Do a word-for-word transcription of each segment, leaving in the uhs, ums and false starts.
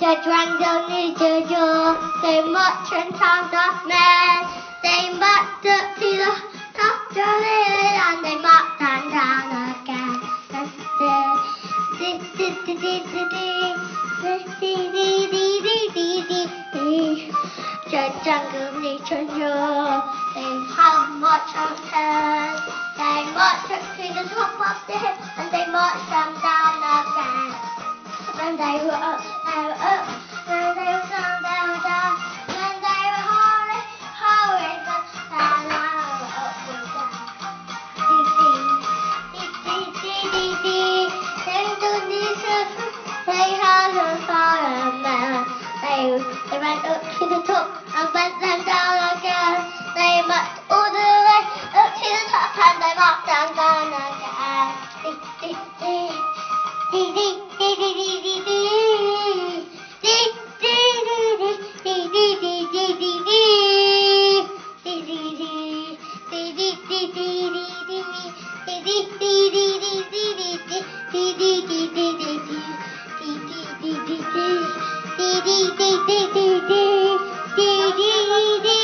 The jungle needs a door. They march and count of men. They march up to the top of the hill and they march on down again. The jungle needs a door. They have march on hand. They march up to the top of the hill and they march them down again. When they were up, they were up. When they were down, they were down. When they were holy, holy, down, down, down, up, down. Dee dee, dee dee dee dee. Then to Jesus, they had a fireman. They they went up to the top and went them down again. They marched all the way up to the top and they marched down, down again. Dee dee dee dee. Dee dee dee dee dee dee dee dee dee dee dee dee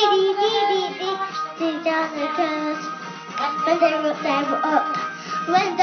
when they were up, when